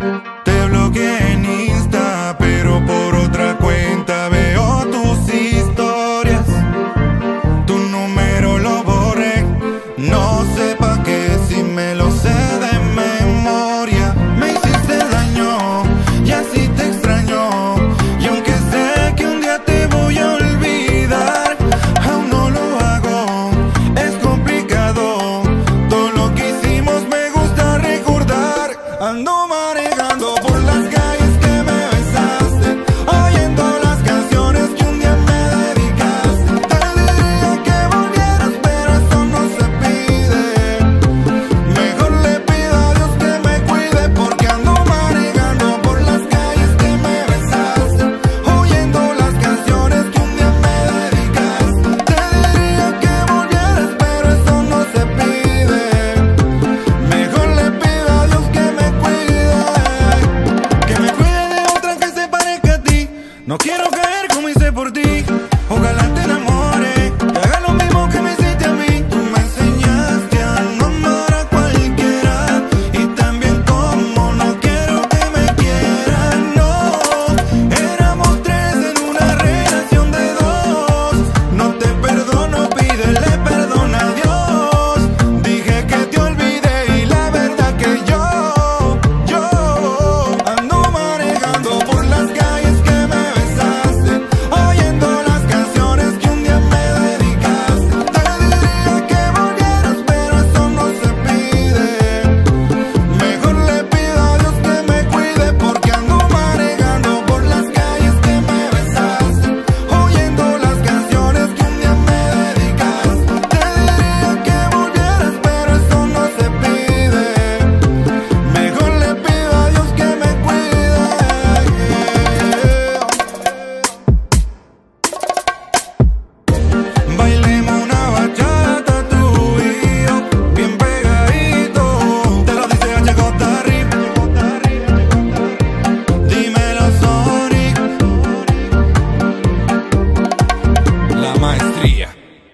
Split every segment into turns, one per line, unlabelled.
Te bloqueé en Insta, pero por otra cuenta veo tus historias. Tu número lo borré, no sé pa' qué si me lo sé de memoria. Me hiciste daño y así te extraño, y aunque sé que un día te voy a olvidar, aún no lo hago, es complicado. Todo lo que hicimos me gusta recordar. Ando manejando por las calles que me besaste, oyendo las canciones que un día me dedicaste. Te diría que volvieras, pero eso no se pide. Mejor le pido a Dios que me cuide, porque ando manejando por las calles que me besaste, oyendo las canciones que un día me dedicaste. Te diría que volvieras, pero eso no se pide. Mejor le pido a Dios que me cuide de otra que se parezca a ti. No quiero caer como hice por ti. Ojalá te enamore y haga lo mismo que me hiciste a mí. Tú me enseñaste a no amar a cualquiera, y también como no quiero que me quieran. No, éramos tres en una relación de dos. No te perdono, pídele perdón a Dios. Dije que te olvidé y la verdad que yo ando manejando por las calles que me besaste, oyendo las canciones que un día me dedicaste. Te diría que volvieras, pero eso no se pide. Mejor le pido a Dios que me cuide, porque ando manejando por las calles que me besaste, oyendo las canciones que un día me dedicaste. Te diría que volvieras, pero eso no se pide. Mejor le pido a Dios que me cuide. Bailemos una bachata tú y yo, bien pegadito. Te lo dice HJRIP. Dímelo, Sonic. La maestría.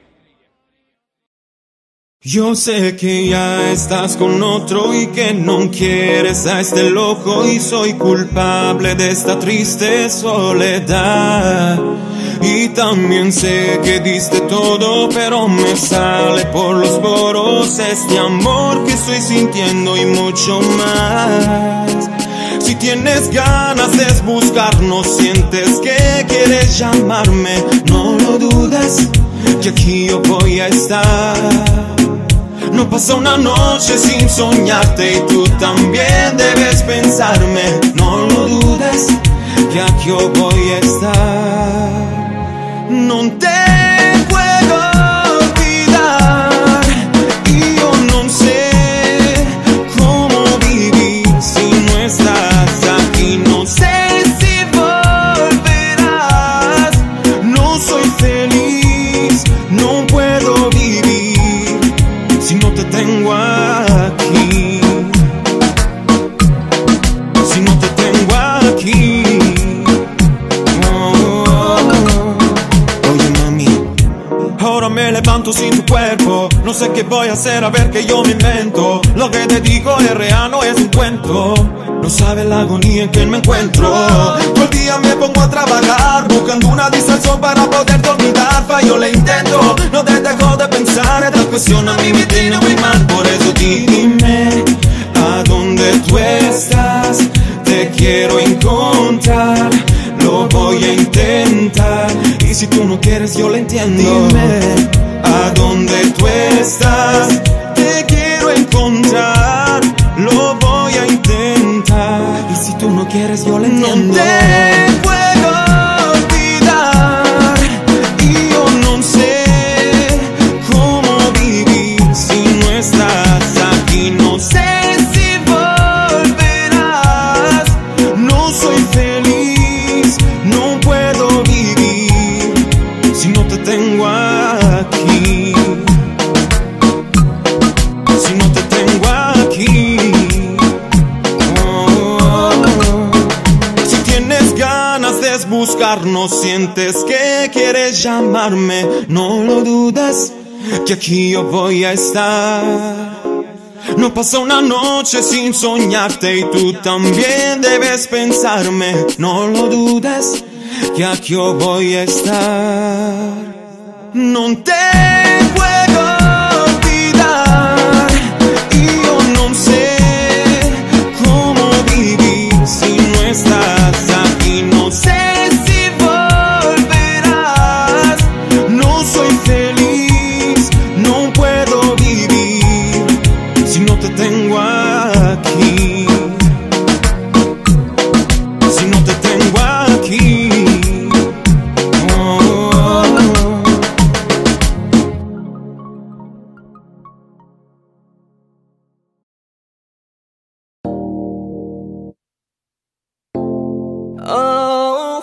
Yo sé que ya estás con otro y que no quieres a este loco, y soy culpable de esta triste soledad. Y también sé que diste todo, pero me sale por los poros este amor que estoy sintiendo y mucho más. Si tienes ganas de buscarnos, sientes que quieres llamarme, no lo dudes, que aquí yo voy a estar. No pasa una noche sin soñarte, y tú también debes pensarme, no lo dudes, que aquí yo voy a estar. No te puedo olvidar, y yo no sé cómo vivir si no estás aquí. No sé si volverás, no soy feliz, no puedo vivir si no te tengo aquí. Si no te tengo aquí. Oye mami, ahora me levanto sin tu cuerpo. No sé qué voy a hacer, a ver que yo me invento. Lo que te digo es real, no es un cuento. No sabes la agonía en que me encuentro. Todo el día me pongo a trabajar, buscando una distracción para poder olvidar. Fallo le intento, no te dejo de pensar. Esta cuestión a mí me tiene muy mal. Por eso dime a dónde tú estás. Te quiero encontrar, lo voy a intentar. Y si tú no quieres, yo lo entiendo. Dime a dónde tú estás. Te quiero encontrar, lo voy a intentar. Y si tú no quieres, yo lo entiendo. No te puedo olvidar, y yo no sé cómo vivir si no estás aquí. No sé si volverás, no soy feliz, no puedo vivir si no te tengo aquí. Si no te tengo aquí. Si tienes ganas de buscarnos, sientes que quieres llamarme, no lo dudes, que aquí yo voy a estar. No pasa una noche sin soñarte y tú también debes pensarme. No lo dudes, que aquí yo voy a estar. No te puedo olvidar y yo no sé cómo vivir si no estás aquí. No sé si volverás. No soy feliz, no puedo vivir si no te tengo aquí. Si no te tengo aquí.
Oh,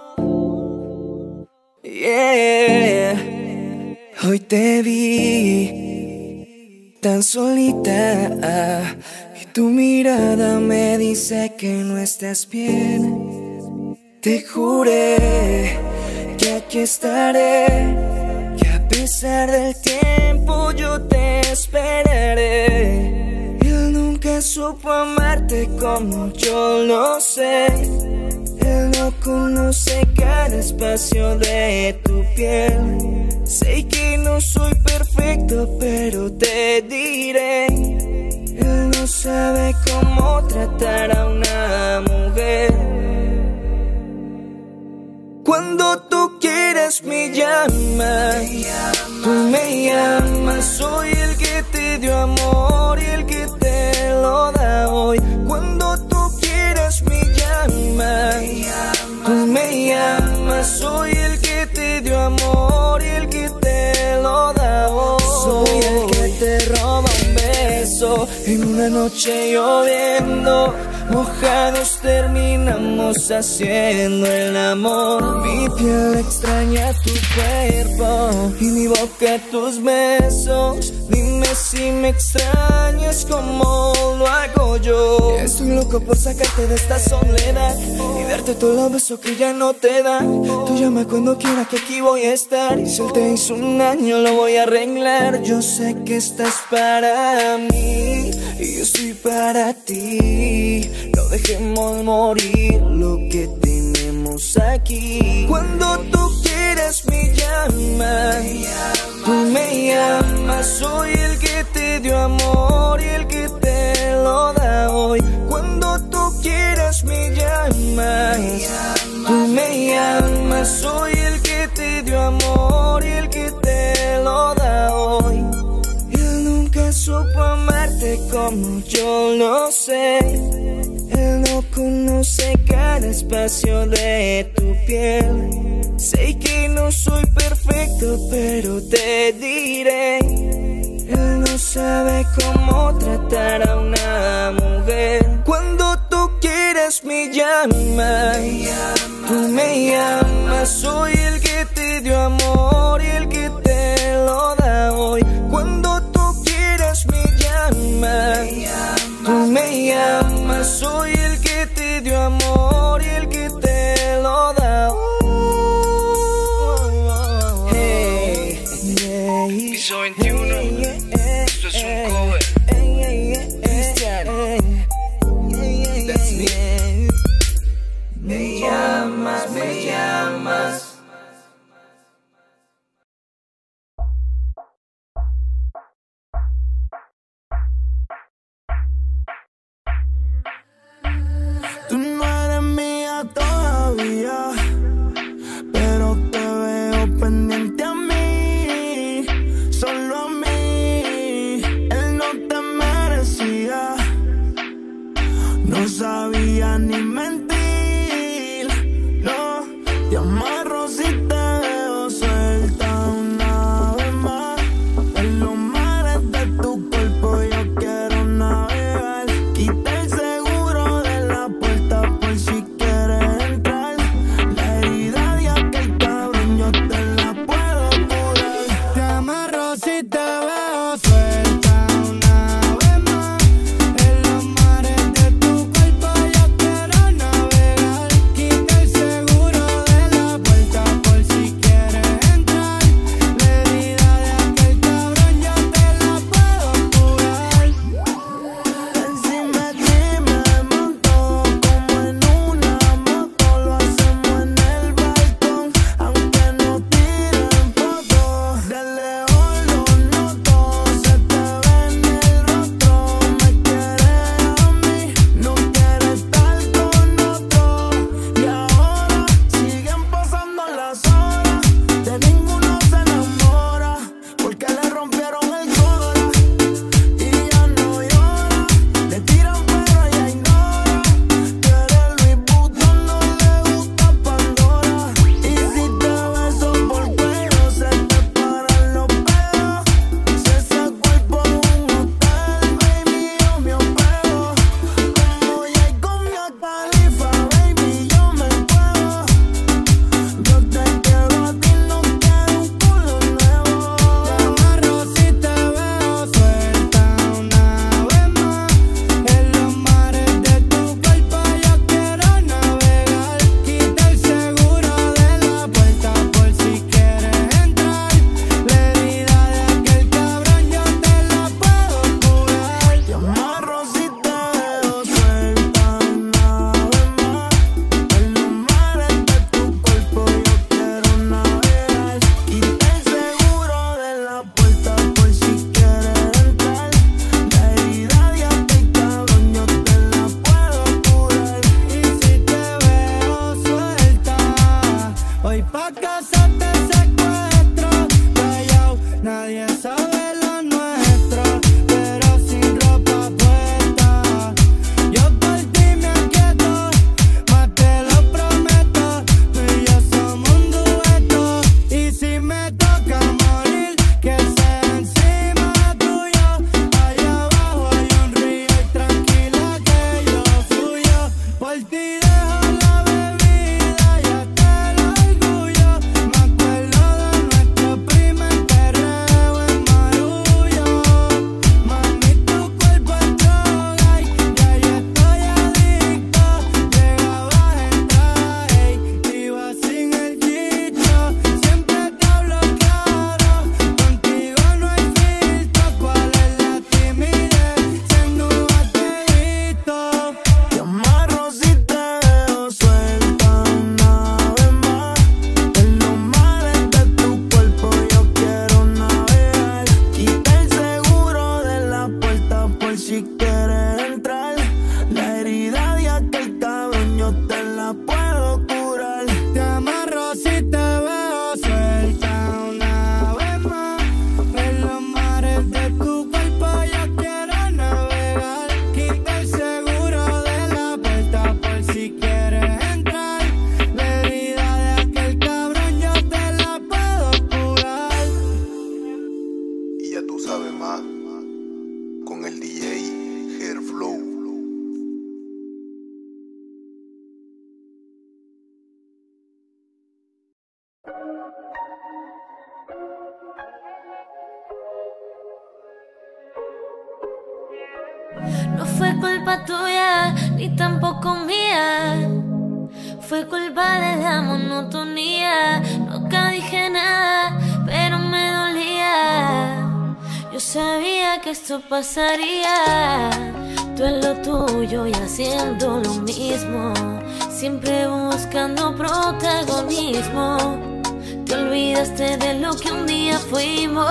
yeah. Hoy te vi tan solita y tu mirada me dice que no estás bien. Te juré que aquí estaré, que a pesar del tiempo yo te esperaré. Él nunca supo amarte como yo lo sé. Él no conoce cada espacio de tu piel. Sé que no soy perfecto, pero te diré, él no sabe cómo tratar a una mujer. Cuando tú quieres me llamas, tú me llamas. Soy el que te dio amor y el que te lo da hoy. Cuando tú quieres me llamas, tú me llamas. Soy el que te dio amor y el que te lo da hoy. Soy el que te roba un beso en una noche lloviendo. Mojados terminamos haciendo el amor. Mi piel extraña tu cuerpo y mi boca tus besos. Dime si me extrañas como lo hago yo. Estoy loco por sacarte de esta soledad y darte todos los besos que ya no te da. Tú llama cuando quieras que aquí voy a estar. Y si él te hizo un daño lo voy a arreglar. Yo sé que estás para mí y yo estoy para ti. No dejemos morir lo que tenemos aquí. Cuando tú quieres me llamas, tú me llamas. Soy el que te dio amor y el que te lo da hoy. Cuando tú quieres me llamas, tú me llamas. Soy el que te dio amor y el que te lo da hoy. Él nunca supo amarte como yo lo sé. Él no conoce cada espacio de tu piel. Sé que no soy perfecto, pero te diré, él no sabe cómo tratar a una mujer. Cuando tú quieres me llamas, tú me llamas. Soy el que te dio amor y el que te lo da hoy. Cuando tú quieres me llamas, tú me llamas. Soy el que te dio amor y el que te lo da hoy. Hey, yeah.
Piso 21, esto es un cover. That's me.
Me llamas, me llamas.
Tú no eres mía todavía, pero te veo pendiente a mí, solo a mí. Él no te merecía, no sabía ni mentir, no. Te amarro si te dejo suelta una vez más. En los mares de tu cuerpo yo quiero navegar. Quita el seguro de la puerta por si quieres entrar. La herida de aquel cabrón yo te la puedo curar.
Te amarro si te veo suelta una vez más. En los mares de tu cuerpo yo quiero navegar. Quita el seguro de la puerta Por ti dejo la bebida y hasta el orgullo. Me acuerdo de nuestro primer perreo en Marullo. Mami, tu cuerpo es droga y ya yo estoy adicto. Llegabas en traje y ibas sin el chicho. Siempre te hablo claro, contigo no hay filtro. ¿Cuál es la timidez? Sin duda te he visto.
Te amarro si te dejo suelta una vez más. En los mares de tu cuerpo yo quiero navegar. Quita el seguro de la puerta por si quieres entrar. La herida de aquel cabrón yo te la puedo curar.
Te amarro si te veo suelta una vez más. En los mares de tu cuerpo yo quiero navegar. Quita el seguro de la puerta por si quieres entrar. La herida de aquel cabrón yo te la puedo curar.
Y ya tú sabes más, con el DJ Hairflow.
No fue culpa tuya, ni tampoco mía. Fue culpa de la monotonía. Nunca dije nada, pero me dolía. Yo sabía que esto pasaría. Tú en lo tuyo y haciendo lo mismo. Siempre buscando protagonismo. Te olvidaste de lo que un día fuimos.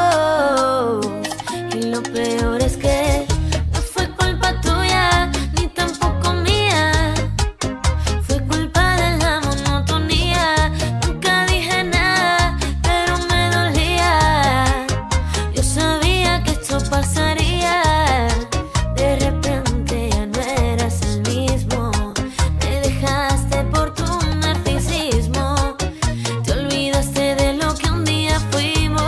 Y lo peor es que no fue culpa tuya, ni tampoco mía. Fue culpa de la monotonía. Nunca dije nada, pero me dolía. Yo sabía que esto pasaría. De repente ya no eras el mismo. Me dejaste por tu narcisismo. Te olvidaste de lo que un día fuimos.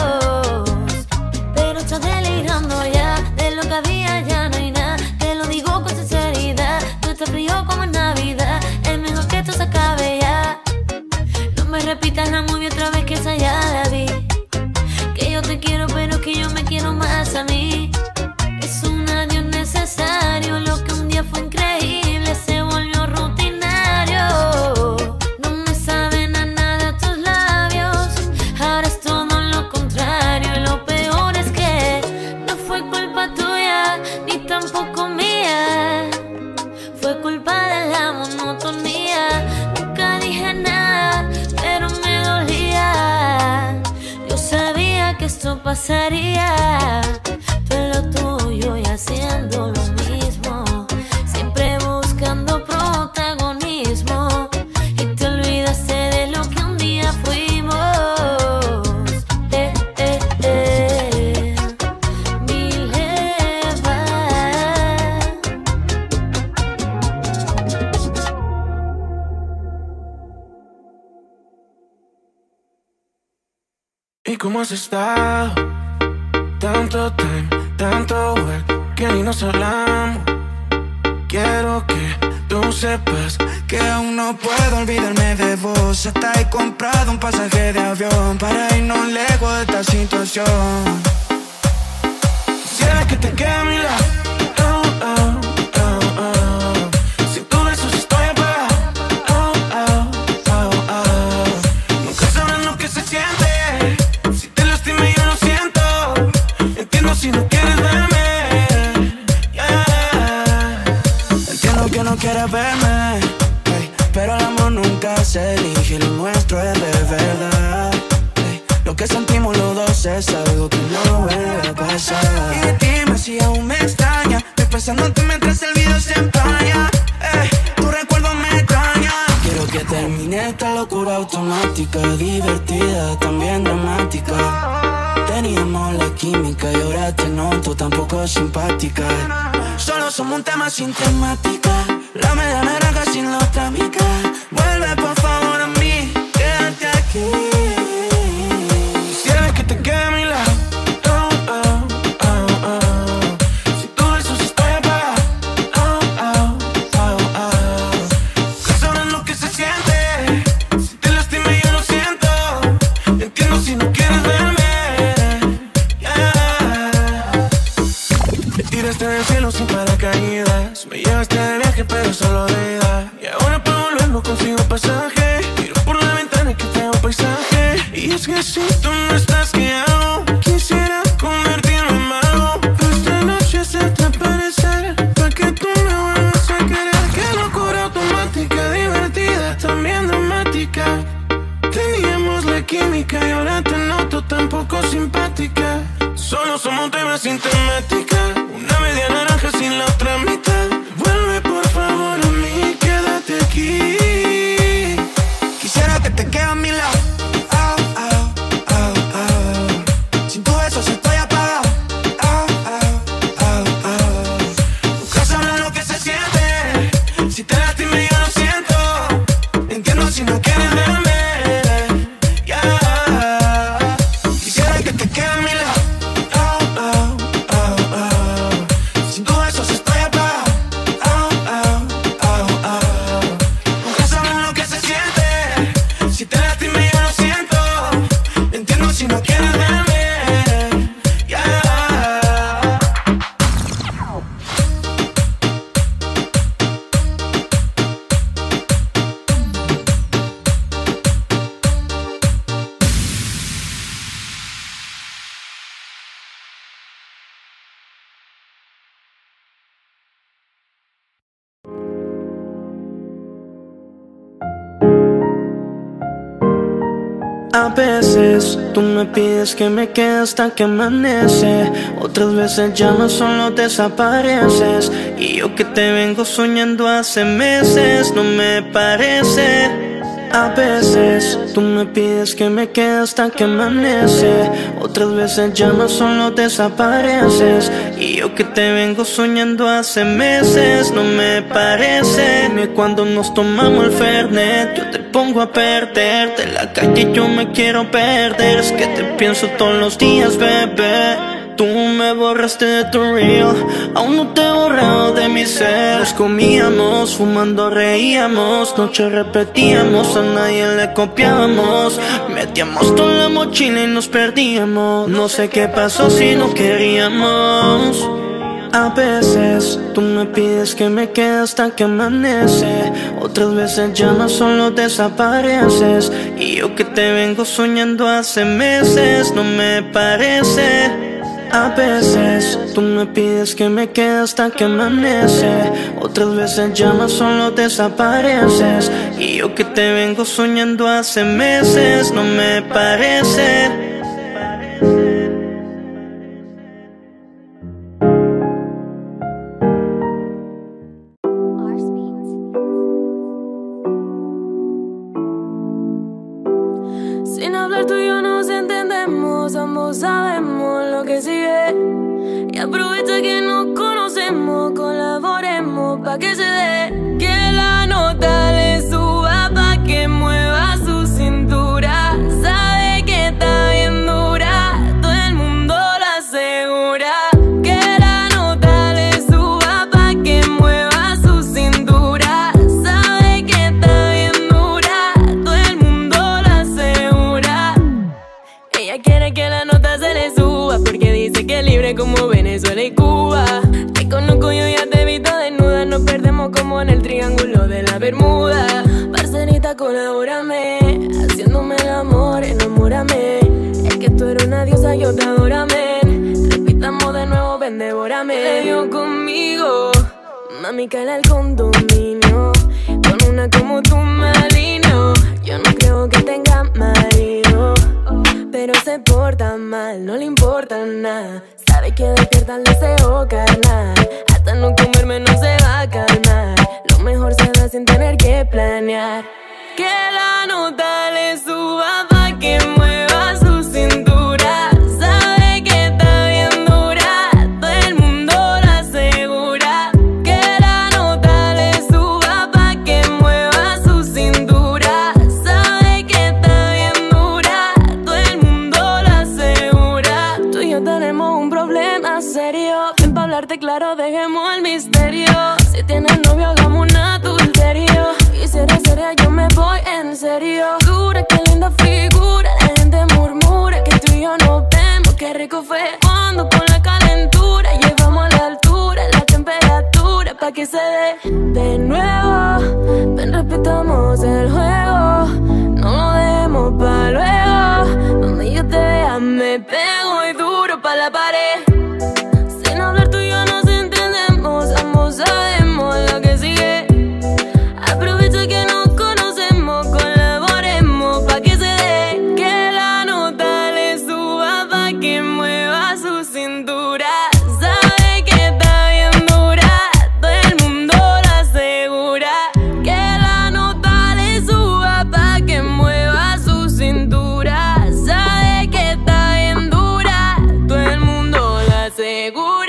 Pero estás delirando ya. De lo que había ya no hay nada. Te lo digo con sinceridad. Tú estás frío como Navidad. Es mejor que esto se acabe ya. No me repitas la movie otra vez, que esa ya la vi. Que yo te quiero pero que yo me quiero más a mí. Es un adiós necesario. Lo que un día fue increíble se volvió rutinario. No me saben a nada tus labios. Ahora es todo lo contrario. Y lo peor es que no fue culpa tuya, ni tampoco mía. Fue culpa de la monotonía. Nunca dije nada, pero me dolía. Yo sabía que esto pasaría. Tú en lo tuyo y haciendo lo mismo. Siempre buscando protagonismo. Y te olvidaste de lo que un día fuimos. Mi leva.
¿Y cómo has estado? Tanto time, tanto work, que ni nos hablamos. Quiero que tú sepas que aún no puedo olvidarme de vos. Hasta he comprado un pasaje de avión para irnos lejos de esta situación. Quisiera que te quede a mi lado. Oh, oh, oh, oh. Si tú besos estoy apagado. Oh, oh, oh, oh. Nunca sabrás lo que se siente. Si te lastimé yo lo siento. Entiendo si no quieres verme. Yeah. Entiendo que no quieres verme, hey, pero el amor nunca se elige. Lo nuestro es de verdad, hey. Lo que sentimos los dos es algo que no vuelve a pasar. Y dime si aún me extraña. Estoy pensando en ti mientras el video se empaña, hey, tu recuerdo me extraña. Quiero que termine esta locura automática, divertida, también romántica. Teníamos la química y ahora te noto tampoco simpática. Solo somos un tema sin temática. La media naranja sin la otra mica. Vuelve por favor a mí, quédate aquí. Quisiera que te quede a mi lado. Oh, oh, oh, oh. Si tú besos estoy apagado. Oh, oh, oh, oh.
era solo de ida. Y ahora para volver no consigo pasaje. Miro por la ventana que tengo paisaje. Y es que si tú no estás, ¿qué hago? Quisiera convertirme en mago. Esta noche hacerte aparecer, pa' que tú me vuelvas a querer. Qué locura automática, divertida, también dramática. Teníamos la química y ahora te noto tan poco simpática. Solo somos un tema sin temática, una media naranja sin la otra mitad. Vuelve por favor a mí, quédate aquí.
Quisiera que te quedes a mi lado. Oh, oh, oh, oh. Sin tu beso estoy apagado. Oh, oh, oh, oh. Nunca sabrás lo que se siente. Si te lastimé yo lo siento. Entiendo si no quieres verme. Yeah. Quisiera que te quedes a mi lado. Oh, oh, oh, oh. Sin tu beso estoy apagado. Oh, oh, oh, oh. Nunca sabrás lo que se siente. Si te lastimé yo lo siento. Entiendo si no quieres verme. Yeah.
A veces tú me pides que me quede hasta que amanece. Otras veces llamas, solo desapareces. Y yo que te vengo soñando hace meses, no me parece. A veces tú me pides que me quede hasta que amanece. Otras veces llamas, solo desapareces. Y yo que te vengo soñando hace meses, no me parece. Dime cuando nos tomamos el Fernet, yo te pongo a perderte. En la calle yo me quiero perder. Es que te pienso todos los días, bebé. Tú me borraste de tu reel, aún no te he borrado de mi ser. Nos comíamos, fumando reíamos, noche repetíamos, a nadie le copiábamos. Metíamos toda la mochila y nos perdíamos. No sé qué pasó si no queríamos. A veces tú me pides que me quede hasta que amanece. Otras veces llamas, solo desapareces. Y yo que te vengo soñando hace meses, no me parece. A veces tú me pides que me quede hasta que amanece. Otras veces llamas, solo desapareces. Y yo que te vengo soñando hace meses, no me parece.
Sin hablar tú y yo nos entendemos, ambos sabemos lo que sigue. Y aprovecha que nos conocemos, colaboremos pa' que se dé. Que la nota le suba pa' que mueva su cintura. Sabe que está bien dura, todo el mundo lo asegura. Que la nota le suba pa' que mueva su cintura. Sabe que está bien dura, todo el mundo lo asegura. Ella quiere que la nota se le suba porque dice que es libre como Venezuela y Cuba. Te conozco, yo ya te he visto desnuda. Nos perdemos como en el triángulo de la Bermuda. Parcerita, colabórame, haciéndome el amor, enamórame. Es que tú eres una diosa, yo te adórame. Repitamos de nuevo, ven, devórame. Te dio conmigo, mami, cae al condominio. Con una como tú me alineo. Yo no creo que tenga marido, pero se porta mal, no le importa nada. Sabe que despierta el deseo carnal. Hasta no comerme no se va a calmar. Lo mejor se da sin tener que planear. Que la nota le suba pa' que mueva su cintura. Sabe que está bien dura, todo el mundo lo asegura. Que la nota le suba pa' que mueva su cintura. Sabe que está bien dura, todo el mundo lo asegura. Tú y yo tenemos un problema serio. Ven pa' hablarte claro, dejemos el misterio. Si tienes novio, hagamos un adulterio. Y si eres seria, yo me voy en serio. Dura, qué linda figura. La gente murmura que tú y yo nos vemos. Qué rico fue cuando con la calentura llevamos a la altura la temperatura pa'
que se dé de nuevo. Ven, repitamos el juego, no lo dejemos pa' luego. Donde yo te vea me pego y duro pa' la pared. Sin hablar tú y yo nos entendemos, ambos sabemos lo que sigue. Aprovecha que nos conocemos, colaboremos pa' que se dé. Que la nota le suba pa' que mueva su cintura. Sabe que está bien dura, todo el mundo lo asegura. Que la nota le suba pa' que mueva su cintura. Sabe que está bien dura, todo el mundo lo asegura.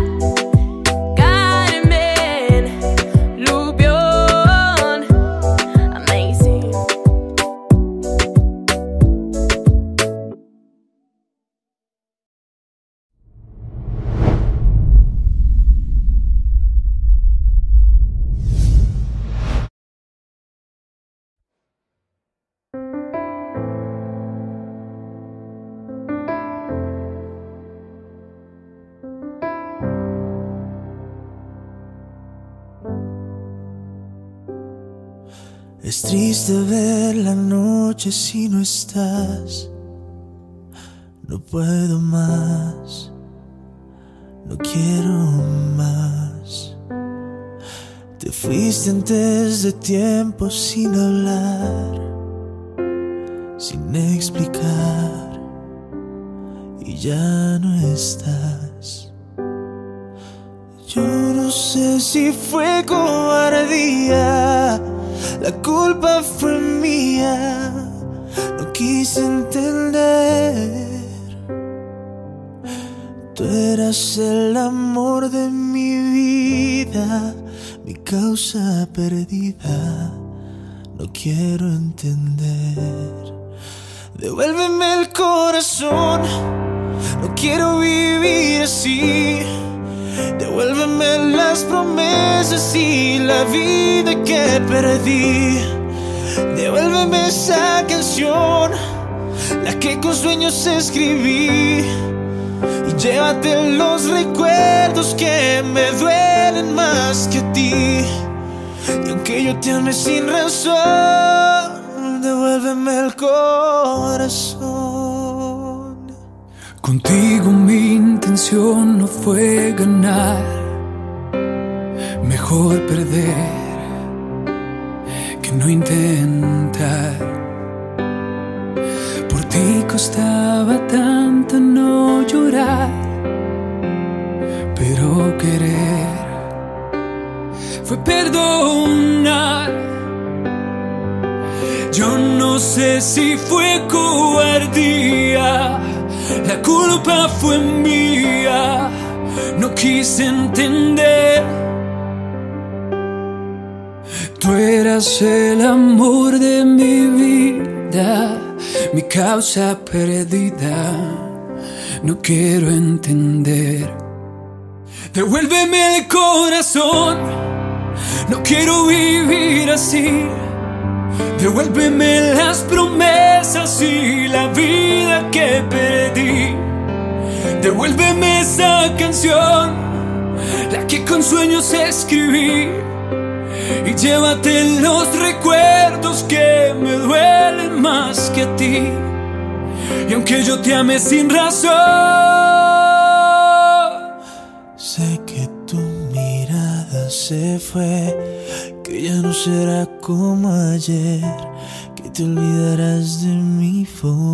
Carmen, Lupión, amazing.
Es triste ver la noche si no estás. No puedo más, no quiero más. Te fuiste antes de tiempo sin hablar, sin explicar, y ya no estás. Yo no sé si fue cobardía, la culpa fue mía, no quise entender. Tú eras el amor de mi vida, mi causa perdida, no quiero entender. Devuélveme el corazón, no quiero vivir así. Devuélveme las promesas y la vida que perdí. Devuélveme esa canción, la que con sueños escribí. Y llévate los recuerdos que me duelen más que a ti. Y aunque yo te ame sin razón, devuélveme el corazón.
Contigo mi intención no fue ganar, mejor perder que no intentar. Por ti costaba tanto no llorar, pero querer fue perdonar. Yo no sé si fue cobardía, la culpa fue mía, no quise entender. Tú eras el amor de mi vida, mi causa perdida, no quiero entender. Devuélveme el corazón, no quiero vivir así. Devuélveme las promesas y la vida que perdí. Devuélveme esa canción, la que con sueños escribí. Y llévate los recuerdos que me duelen más que a ti. Y aunque yo te ame sin razón,
sé que tu mirada se fue, que ya no será como ayer, que te olvidarás de mi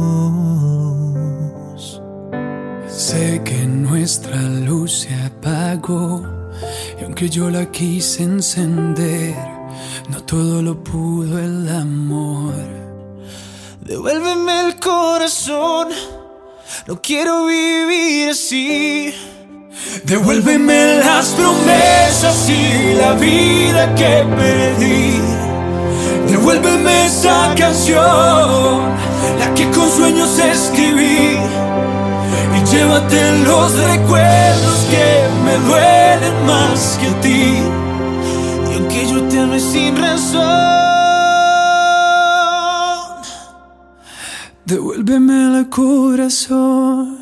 voz.
sé que nuestra luz se apagó, y aunque yo la quise encender, no todo lo pudo el amor.
Devuélveme el corazón, no quiero vivir así.
Devuélveme las promesas y la vida que perdí. Devuélveme esa canción, la que con sueños escribí. Y llévate los recuerdos que me duelen más que a ti.
Y aunque yo te ame sin razón,
devuélveme el corazón.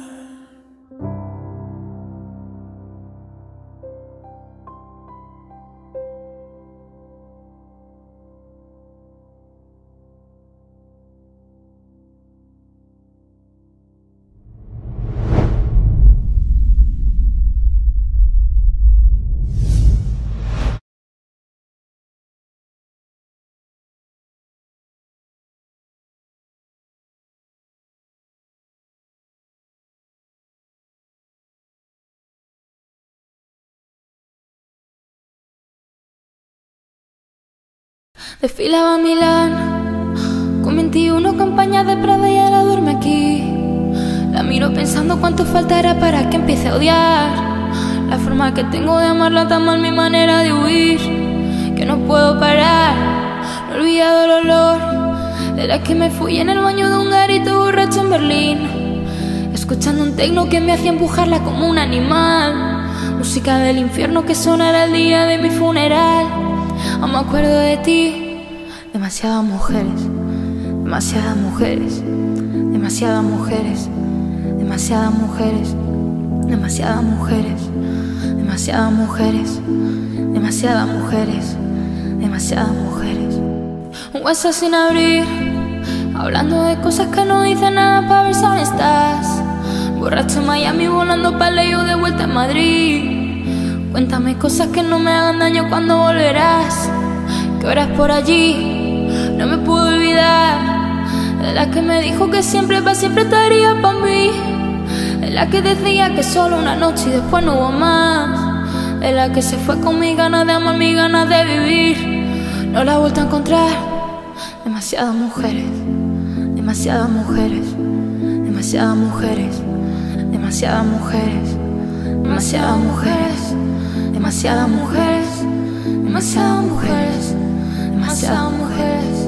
Desfilaba a Milán con 21 campañas de Prada y ahora duerme aquí. La miro pensando cuánto faltará para que empiece a odiar. La forma que tengo de amarla tan mal, mi manera de huir, que no puedo parar. No he olvidado el olor de la que me fui en el baño de un garito borracho en Berlín, escuchando un tecno que me hacía empujarla como un animal. Música del infierno que sonará el día de mi funeral. Aún me acuerdo de ti. Demasiadas mujeres, demasiadas mujeres, demasiadas mujeres, demasiadas mujeres, demasiadas mujeres, demasiadas mujeres, demasiadas mujeres, demasiadas mujeres. Un WhatsApp sin abrir, hablando de cosas que no dicen nada para ver si aún estás. Borracho en Miami, volando pa' Leo de vuelta en Madrid. Cuéntame cosas que no me hagan daño cuando volverás. ¿Qué horas por allí? No me puedo olvidar de la que me dijo que siempre pa' siempre estaría pa' mí. De la que decía que solo una noche y después no hubo más. De la que se fue con mis ganas de amar, mis ganas de vivir. No la he vuelto a encontrar. Demasiadas mujeres, demasiadas mujeres, demasiadas mujeres, demasiadas mujeres, demasiadas mujeres, demasiadas mujeres, demasiadas mujeres, demasiadas mujeres.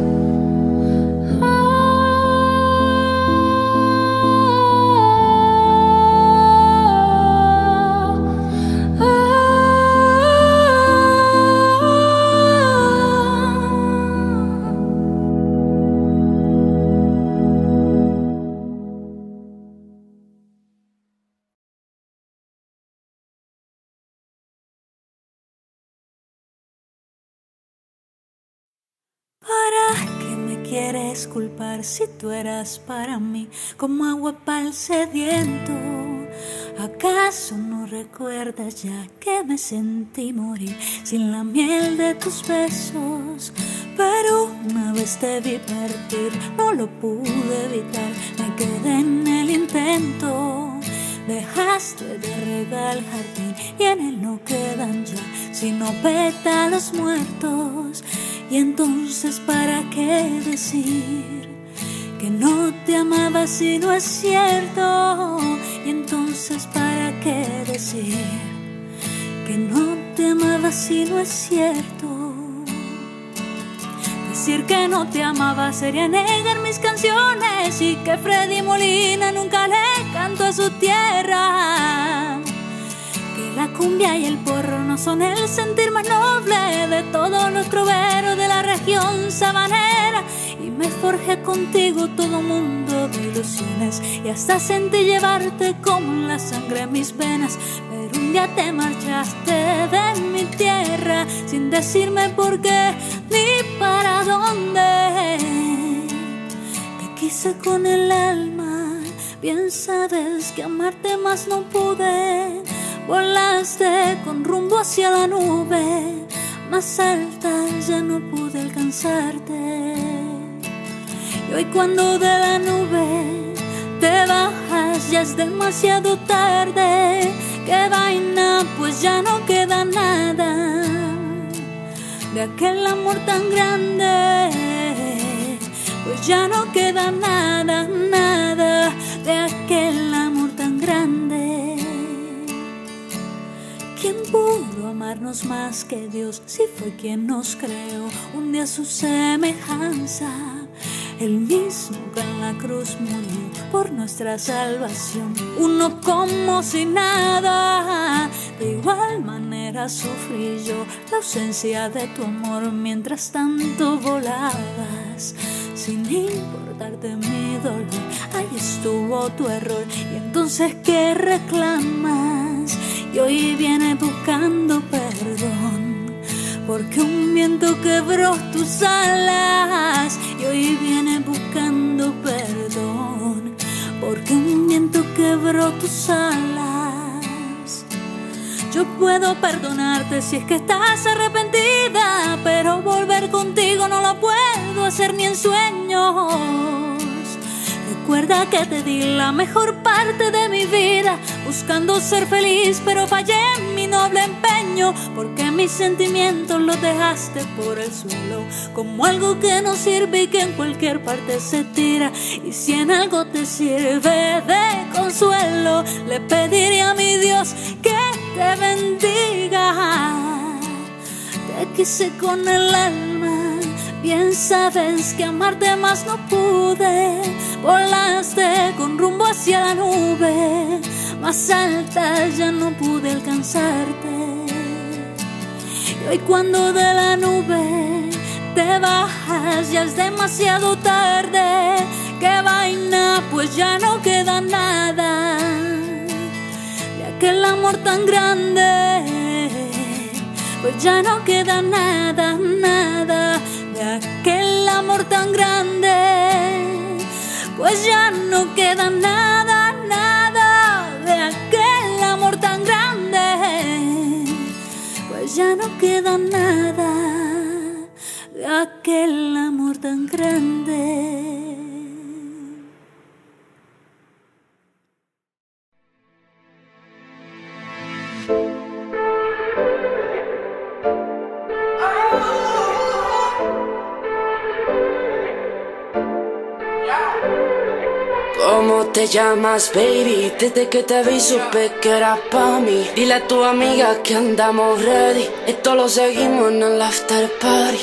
¿Para qué me quieres culpar si tú eras para mí como agua pa'l sediento? ¿Acaso no recuerdas ya que me sentí morir sin la miel de tus besos? Pero una vez te vi partir, no lo pude evitar, me quedé en el intento. Dejaste de regar el jardín y en él no quedan ya sino pétalos muertos. Y entonces ¿para qué decir que no te amaba si no es cierto? Y entonces ¿para qué decir que no te amaba si no es cierto? Decir que no te amaba sería negar mis canciones y que Freddy Molina nunca le cantó a su tierra. Que la cumbia y el porro no son el sentir más noble de todos los troveros de la región sabanera. Y me forjé contigo todo mundo de ilusiones y hasta sentí llevarte como la sangre en mis venas. Pero un día te marchaste de mi tierra sin decirme por qué ni para dónde. Te quise con el alma, bien sabes que amarte más no pude. Volaste con rumbo hacia la nube más alta, ya no pude alcanzarte. Y hoy cuando de la nube te bajas ya es demasiado tarde. Qué vaina, pues ya no queda nada de aquel amor tan grande. Pues ya no queda nada, nada de aquel amor tan grande. ¿Quién pudo amarnos más que Dios si fue quien nos creó un día a su semejanza? El mismo que en la cruz murió por nuestra salvación, uno como si nada. De igual manera sufrí yo la ausencia de tu amor mientras tanto volabas. Sin importarte mi dolor, ahí estuvo tu error. Y entonces ¿qué reclamas? Y hoy viene buscando perdón, porque un viento quebró tus alas. Y hoy viene buscando perdón, porque un viento quebró tus alas. Yo puedo perdonarte si es que estás arrepentida, pero volver contigo no lo puedo hacer ni en sueños. Recuerda que te di la mejor parte de mi vida buscando ser feliz, pero fallé en mi noble empeño. daño, porque mis sentimientos los dejaste por el suelo, como algo que no sirve y que en cualquier parte se tira. Y si en algo te sirve de consuelo, le pediría a mi Dios que te bendiga. Te quise con el alma, bien sabes que amarte más no pude. Volaste con rumbo hacia la nube más alta, ya no pude alcanzarte. Y hoy cuando de la nube te bajas, ya es demasiado tarde. Qué vaina, pues ya no queda nada de aquel amor tan grande. Pues ya no queda nada, nada de aquel amor tan grande. Pues ya no queda nada, nada de aquel amor tan grande. Pues ya no queda nada de aquel amor tan grande.
¿Cómo te llamas, baby? Desde que te vi supe que eras pa' mí. Dile a tu amiga que andamos ready. Esto lo seguimos en el after party.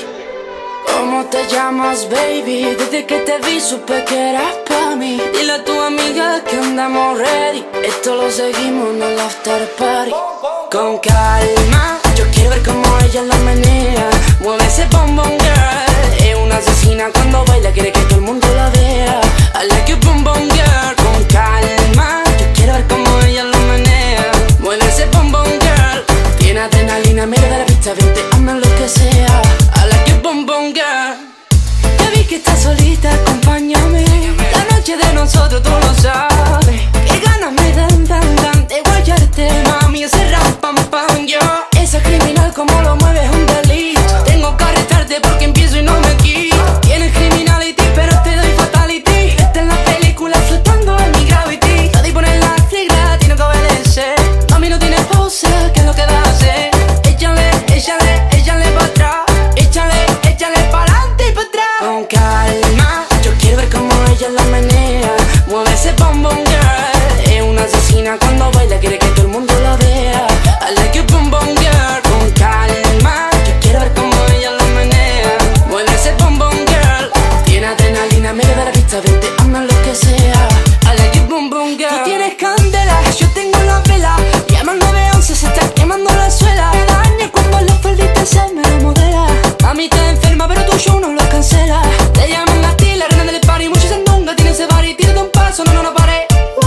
¿Cómo te llamas, baby? Desde que te vi supe que eras pa' mí. Dile a tu amiga que andamos ready. Esto lo seguimos en el after party. Con calma, yo quiero ver cómo ella la menea. Mueve ese bombón, girl. Es una asesina cuando baila, quiere que todo el mundo la vea. I like you, boom, boom, girl. Con calma, yo quiero ver cómo ella lo menea. Mueve ese boom, boom, girl. Tiene adrenalina, mira de la pista, vente, hazme lo que sea. I like you, boom, boom, girl. Ya vi que estás solita, acompáñame. La noche de nosotros, tú lo sabes. Que ganas me dan de guayarte, mami. Ese ram, pam, pam, yo. Esa criminal, como lo mueves, es un delito. Tengo que arrestarte porque empiezo y no me quito. Tienes criminality, pero te doy fatality. Esta es la película flotando en mi gravity. Nadie pone la regla, tiene que obedecer. Mami no tiene pausa, ¿qué es lo que da a hacer? Échale, échale, échale pa' atrás. Échale, échale pa'lante y pa' atrás. Con calma, yo quiero ver cómo ella la menea. Mueve ese bombón, girl. Es una asesina cuando baila, quiere que todo el mundo la vea. I like you, boom, boom, girl. Con calma, yo quiero ver cómo ella la menea. Mueve ese bombón, girl. Tiene adrenalina, mira de la pista, vente, hazme lo que sea. I like you, boom, boom, girl. Tú tienes candela, yo tengo la vela. Llama al 911, se está quemando la suela. Me daña cuando la faldita se me remodela. Mami está enferma, pero tu show no lo cancela. Te llaman a ti, la reina del party. Mucho sandunga, tiene ese bar y tírate un paso, no, no, no pare.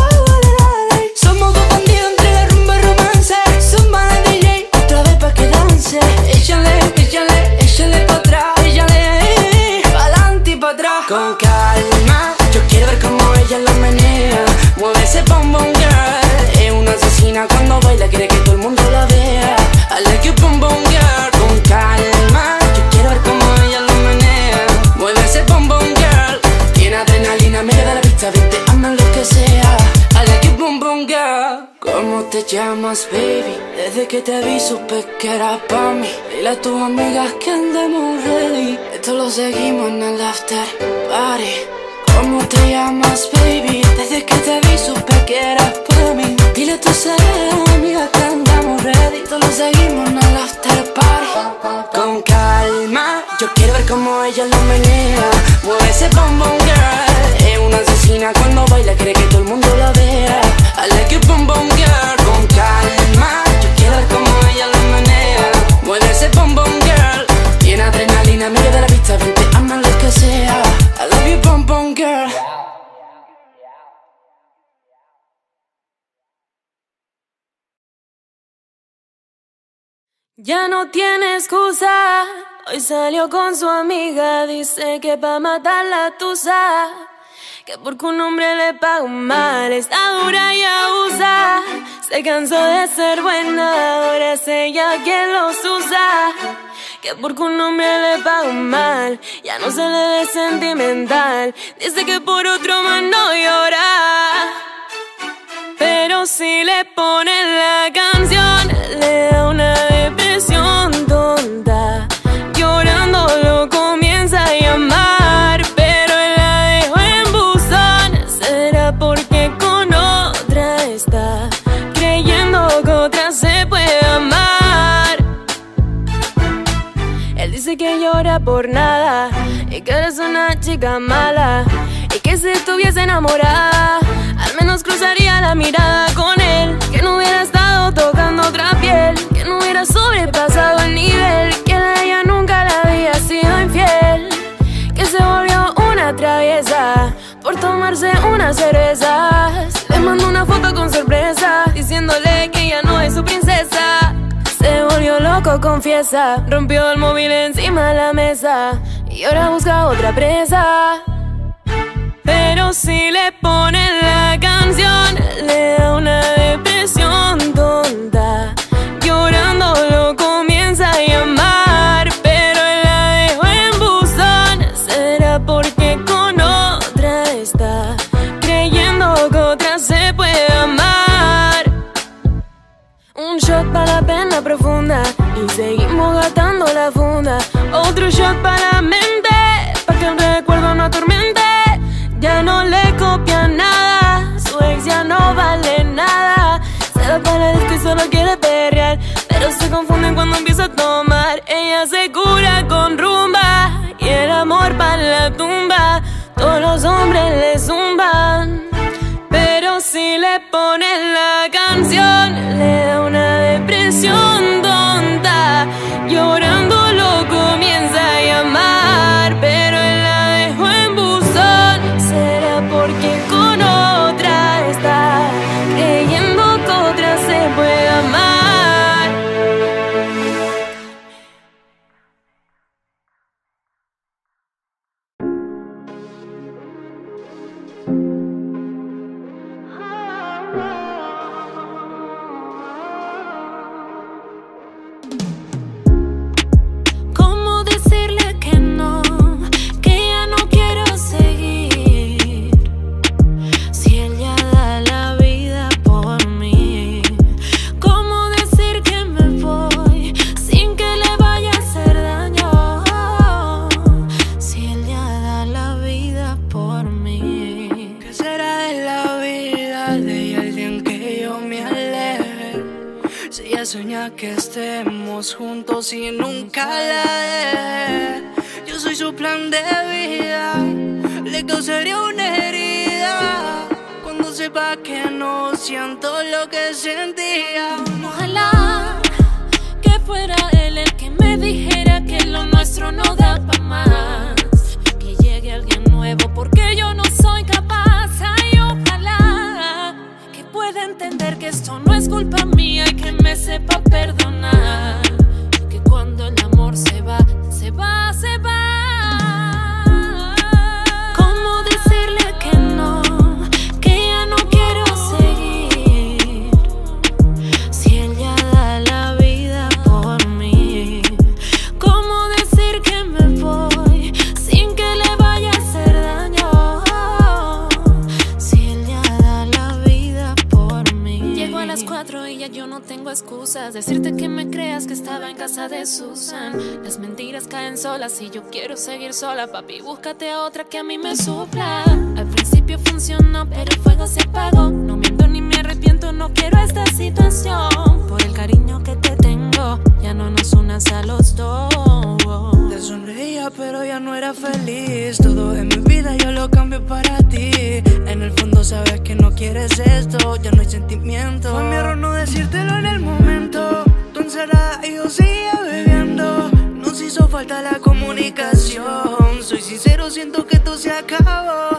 Somos dos bandidos entre la rumba y romance. Zumba de DJ, otra vez pa' que dance. Échale, échale, échale pa' atrás. Échale, pa'lante y pa' atrás. Con calma, yo quiero ver cómo ella la menea. Mueve ese bombón, girl. Es una asesina cuando baila, quiere que todo el mundo la vea. I like you, boom, boom, girl. Con calma, yo quiero ver cómo ella la menea. Mueve ese bombón, girl. Tiene adrenalina, mira de la pista, vente, hazme lo que sea. I like you, boom, boom, girl. ¿Cómo te llamas, baby? Desde que te vi supe que era pa' mí. Dile a tus amigas que andemos ready. Esto lo seguimos en el after party. ¿Cómo te llamas, baby? Desde que te vi supe que eras pa' mí. Dile a tus amigas que andamos ready. Esto lo seguimos en el after party. Con calma, yo quiero ver cómo ella lo menea. Mueve ese bombón, girl. Es una asesina cuando baila, quiere que todo el mundo la vea. I like you, boom, boom, girl. Con calma, yo quiero ver cómo ella lo menea. Mueve ese bombón, girl. Tiene adrenalina, mira de la pista, vente, hazme lo que sea. I love you, boom, boom, girl.
Ya no tiene excusa, hoy salió con su amiga. Dice que pa' matar la tusa, que porque un hombre le paga mal, está dura y abusa. Se cansó de ser buena, ahora es ella quien los usa. Que porque un hombre le paga mal, ya no se le ve sentimental. Dice que por otro más no llora, pero si le ponen la canción, le da una de y que eres una chica mala y que si estuviese enamorada al menos cruzaría la mirada con él, que no hubiera estado tocando otra piel, que no hubiera sobrepasado el nivel, que a ella nunca le había sido infiel, que se volvió una traviesa por tomarse unas cervezas. Le mando una foto con sorpresa diciéndole que ella no es su princesa. Se volvió loco, confiesa, rompió el móvil encima de la mesa y ahora busca otra presa. Pero si le ponen la canción, le da una depresión tonta. Llorando lo comienza a llamar, pero él la dejó en buzón. ¿Será porque con otra está creyendo que otra se puede amar? Un shot para la pena profunda y seguimos gastando la funda. Otro shot para la mente, pa' que el recuerdo no atormente. Ya no le copia nada, su ex ya no vale nada. Se va para el disco y solo quiere perrear, pero se confunden cuando empieza a tomar. Ella se cura con rumba y el amor para la tumba. Todos los hombres le zumban, pero si le ponen la canción, le da una depresión tonta. Llorando lo comienza a llamar, pero él la dejó en buzón. ¿Será porque con otra está creyendo que otra se puede amar? ¿Cómo decirle que no? Que ya no quiero seguir. Si él ya da la vida por mí. ¿Cómo decir que me voy sin que le vaya a hacer daño? Si él ya da la vida por mí.
¿Qué será de la vida de alguien que yo me aleje? Si ella sueña que estemos juntos y nunca la deje. Yo soy su plan de vida, le causaría una herida cuando sepa que no siento lo que sentía.
Ojalá que fuera él el que me dijera que lo nuestro no da pa' más, que llegue alguien nuevo porque yo no soy capaz. Ay, ojalá que pueda entender que esto no es culpa mía y que me sepa perdonar, que cuando el amor se va, se va, se va. ¿Cómo decirle que no? Que ya no quiero seguir. Si él ya da la vida por mí. ¿Cómo decir que me voy sin que le vaya a hacer daño? Si él ya da la vida por mí. Llego a las 4 y ya yo no tengo excusas. Decirte que me creas que estaba en casa de Susan. Las mentiras caen solas y yo quiero seguir sola. Papi, búscate a otra que a mí me supla. Al principio funcionó, pero el fuego se apagó. No miento ni me arrepiento, no quiero esta situación. Por el cariño que te tengo, ya no nos unas a los dos.
Te sonreía pero ya no era feliz. Todo en mi vida yo lo cambio para ti. En el fondo sabes que no quieres esto, ya no hay sentimiento. Fue mi error no decírtelo en el momento. Tú encerrada y yo seguía bebiendo. Nos hizo falta la comunicación. Soy sincero, siento que esto se acabó.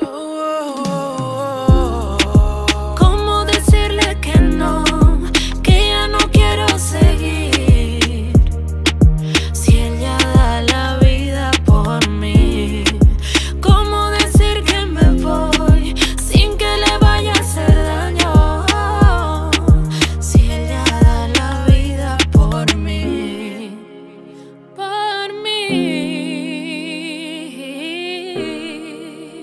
¿Cómo decirle que no? Que ya no quiero seguir. Si él ya da la vida por mí. ¿Cómo decir que me voy sin que le vaya a hacer daño? Si él ya da la vida por mí. Por mí.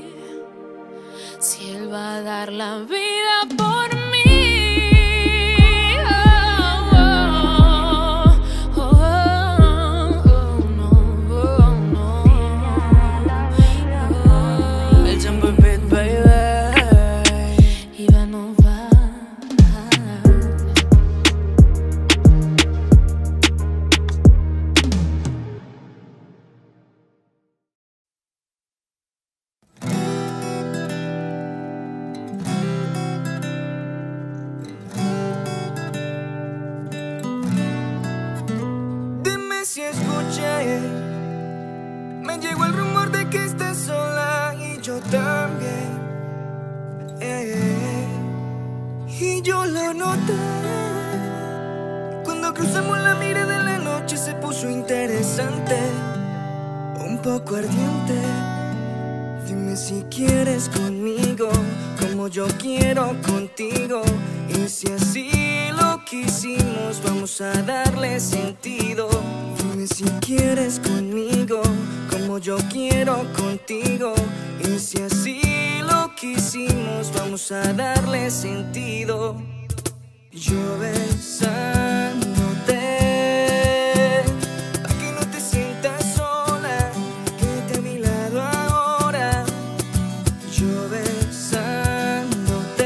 Me llegó el rumor de que estás sola y yo también. Y yo lo noté. Cuando cruzamos la mirada de la noche se puso interesante, un poco ardiente. Dime si quieres conmigo, como yo quiero contigo. Y si así lo quisimos, vamos a darle sentido. Dime si quieres conmigo, como yo quiero contigo. Y si así lo quisimos, vamos a darle sentido. Yo besándote, pa' que no te sientas sola, quédate a mi lado ahora. Yo besándote,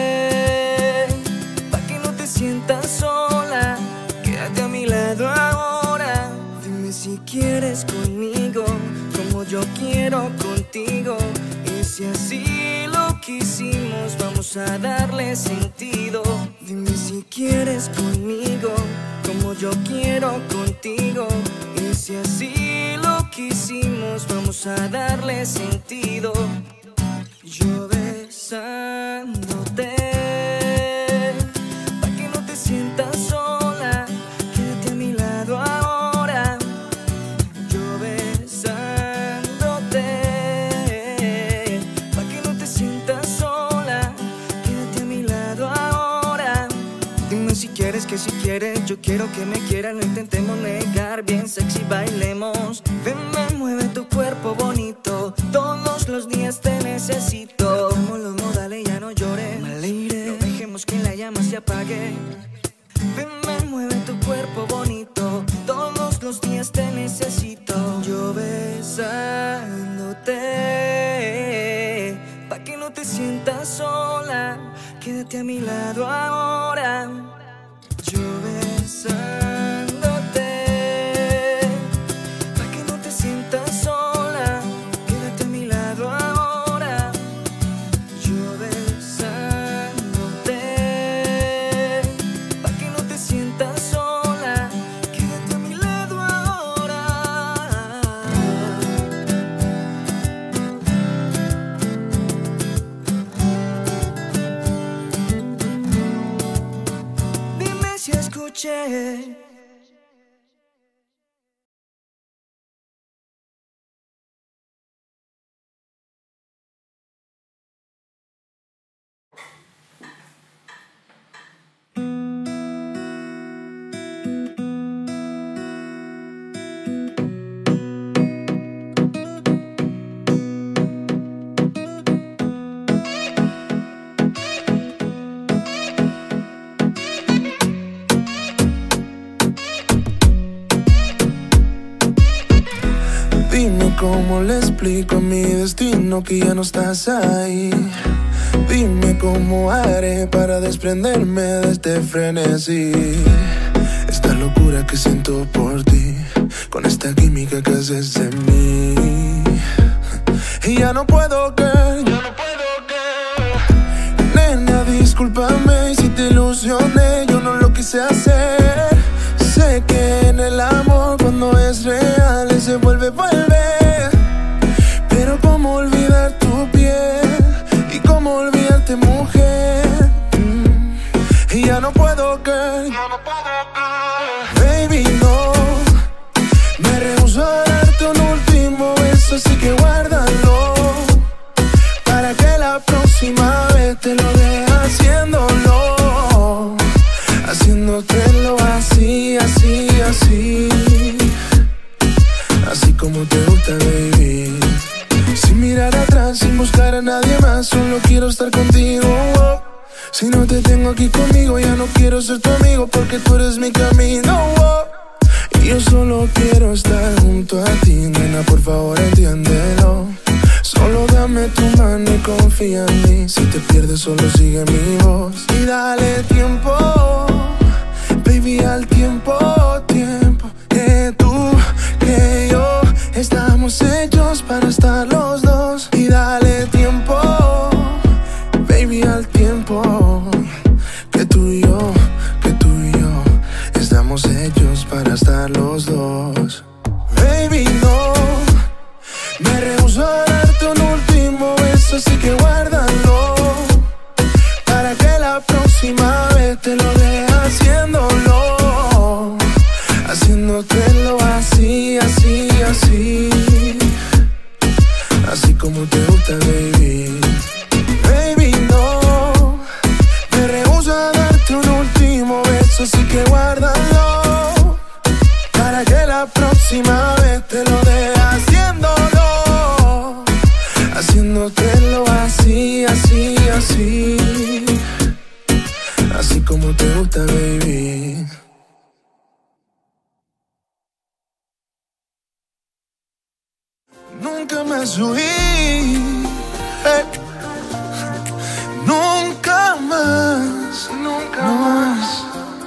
pa' que no te sientas sola, quédate a mi lado ahora. Dime si quieres conmigo, como yo quiero contigo. Y si así lo quisimos, vamos a darle sentido. Dime si quieres conmigo, como yo quiero contigo. Y si así lo quisimos, vamos a darle sentido. Yo besándote, pa' que no te sientas sola, quédate a mi lado ahora. Yo besándote, pa' que no te sientas sola, quédate a mi lado ahora. Dime si quieres, que si quieres, yo quiero que me quieras. No intentemos negar, bien sexy bailemos. Ven, mueve tu cuerpo bonito, todos los días te necesito. Como los modales, ya no llores, no dejemos que la llama se apague. Ven, mueve tu cuerpo bonito, todos los días te necesito. Yo besándote, pa' que no te sientas sola, quédate a mi lado ahora. Yo besándote, pa' que no te sientas sola, quédate a mi lado ahora. Yo besándote, pa' que no te sientas sola, quédate a mi lado ahora. Dime si escuché.
Dime cómo le explico a mi destino que ya no estás ahí. Dime cómo haré para desprenderme de este frenesí. Esta locura que siento por ti, con esta química que haces de mí. Y ya no puedo creer, nena, discúlpame si te ilusioné, yo no lo quise hacer. Sé que en el amor cuando es real se vuelve. Pero cómo olvidar tu piel y cómo olvidarte, mujer. Y ya no puedo creer, baby, no. Me rehúso a darte un último beso, así que guárdalo, para que la próxima vez te lo deje haciéndolo, haciéndotelo así, así, así, así como te gusta, baby. Sin mirar atrás, sin buscar a nadie más, solo quiero estar contigo. Si no te tengo aquí conmigo, ya no quiero ser tu amigo, porque tú eres mi camino. Y yo solo quiero estar junto a ti, nena, por favor entiéndelo. Solo dame tu mano y confía en mí. Si te pierdes, solo sigue mi voz. Y dale tiempo, baby, al tiempo, tiempo. Que tú, que yo, estamos hechos para estar los dos. Y dale tiempo, baby, al tiempo. Que tú y yo, estamos hechos para estar los dos. beso, así que guárdalo, para que la próxima vez te lo dé haciéndolo, haciéndotelo así, así, así, así como te gusta, baby. Baby, no, me rehúso a darte un último beso, así que guárdalo, para que la próxima vez te lo dé haciéndolo, haciéndotelo así, así, así, así como te gusta, baby. Nunca más huí, nunca más, nunca más.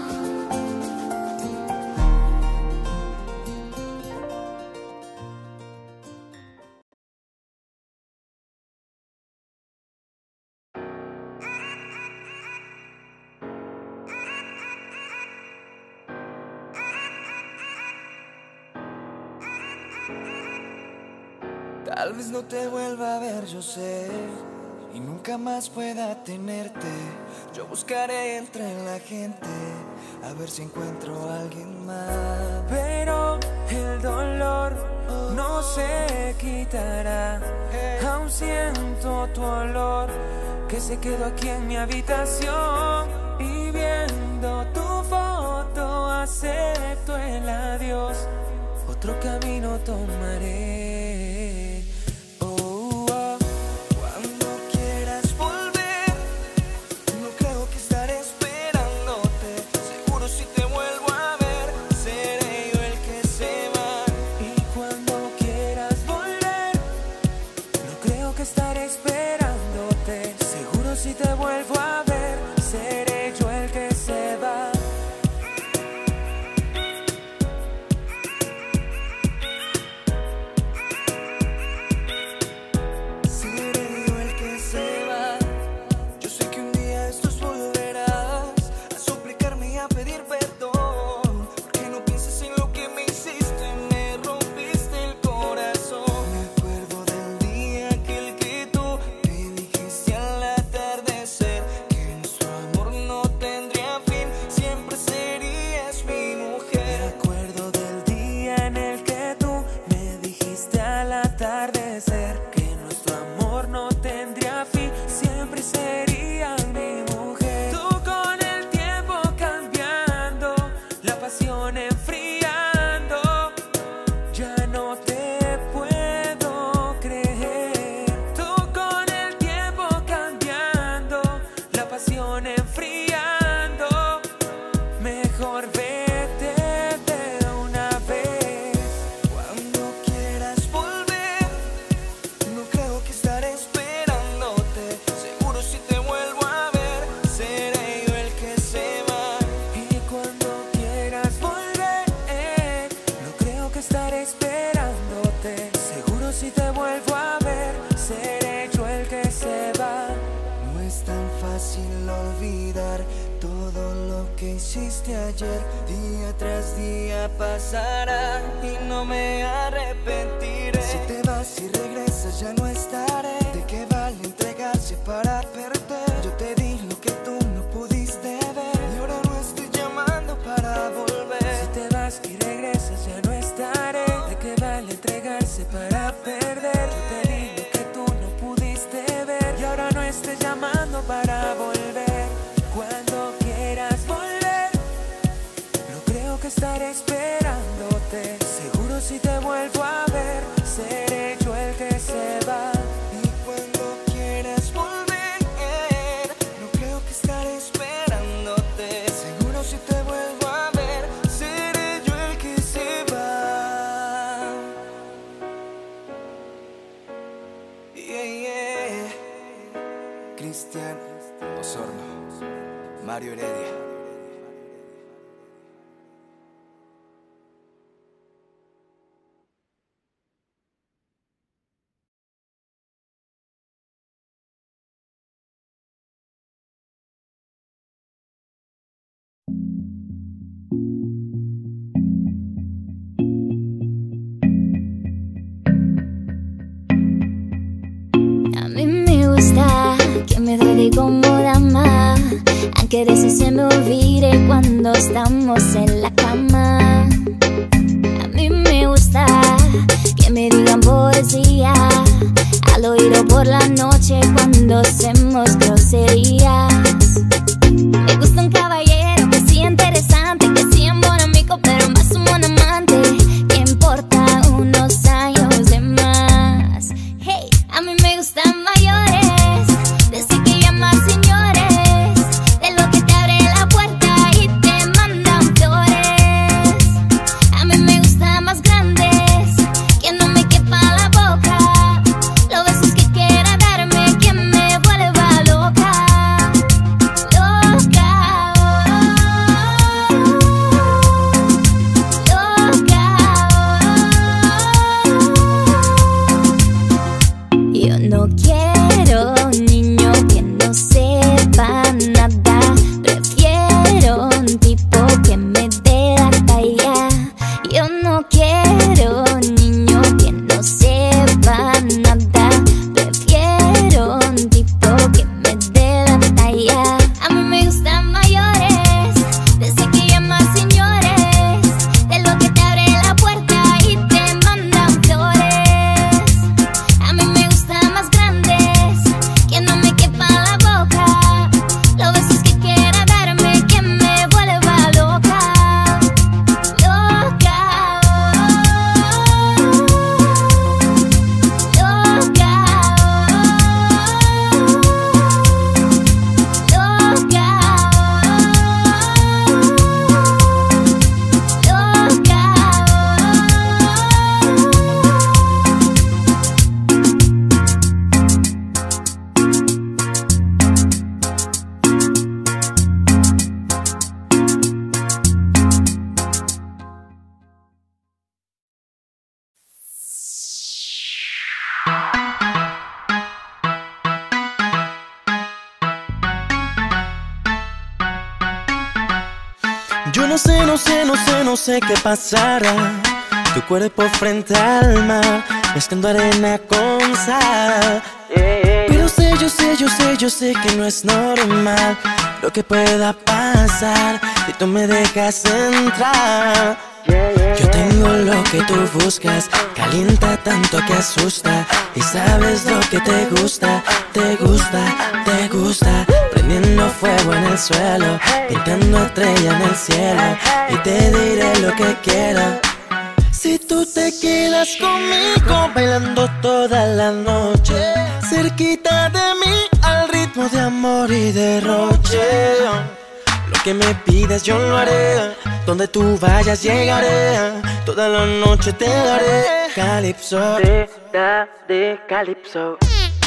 Tal vez no te vuelva a ver, yo sé, y nunca más pueda tenerte. Yo buscaré entre la gente a ver si encuentro a alguien más.
Pero el dolor no se quitará. Aún siento tu olor que se quedó aquí en mi habitación. Y viendo tu foto acepto el adiós. Otro camino tomaré.
Cuando quieras volver, no creo que estaré esperándote. Seguro si te vuelvo a ver, seré yo el que se va.
Y cuando quieras volver, no creo que estaré esperándote. Seguro si te vuelvo a ver, seré yo el que se va.
Ayer, día tras día pasará y no me arrepentiré. Si te vas y regresas ya no estaré. ¿De qué vale entregarse para perder? Yo te di lo que tú no pudiste ver y ahora no estoy llamando para volver.
Si te vas y regresas ya no estaré. ¿De qué vale entregarse para perder? Yo te di lo que tú no pudiste ver y ahora no estoy llamando para volver. Cuando quieras volver, que estaré esperándote. Seguro si te vuelvo a ver, seré yo el que se va.
Y cuando quieras volver, no creo que estaré esperándote. Seguro si te vuelvo a ver, seré yo el que se va. Cristian Osorno, Mario Heredia.
A mí me me duele como dama, aunque de eso se me olvide cuando estamos en la cama. A mí me gusta que me digan poesía al oído por la noche cuando hacemos groserías. Me gusta un caballero que sea interesante, que sea un buen amigo, pero más un buen amante, que importa unos años de más. Hey, a mí me gustan mayores, desde que llaman señores, de lo que te abre la puerta y te mandan flores. A mí me gustan más grandes, que no me quepa la boca, los besos que quiera darme, que me vuelva loca. Yo no quiero un niño que no sepa nada, prefiero un tipo que me dé la talla. Yo no quiero un niño que no sepa nada, prefiero un tipo que me dé la talla. A mí me gustan mayores, desde que llaman señores, de lo que te abre la puerta y te mandan flores. A mí me gustan más grandes, que no me quepa la boca, los besos que quiera darme, que me vuelva loca.
Yo no sé qué pasará. Tu cuerpo frente al mar, mezclando arena con sal. Pero yo sé que no es normal lo que pueda pasar si tú me dejas entrar. Yo tengo lo que tú buscas, calienta tanto que asusta. Y sabes lo que te gusta, te gusta, te gusta. Prendiendo fuego en el suelo, pintando estrella en el cielo. Y te diré lo que quiero. Si tú te quedas conmigo bailando toda la noche, cerquita de mí al ritmo de amor y derroche. Lo que me pidas yo lo haré, donde tú vayas llegaré, toda la noche te daré calipso, de calipso.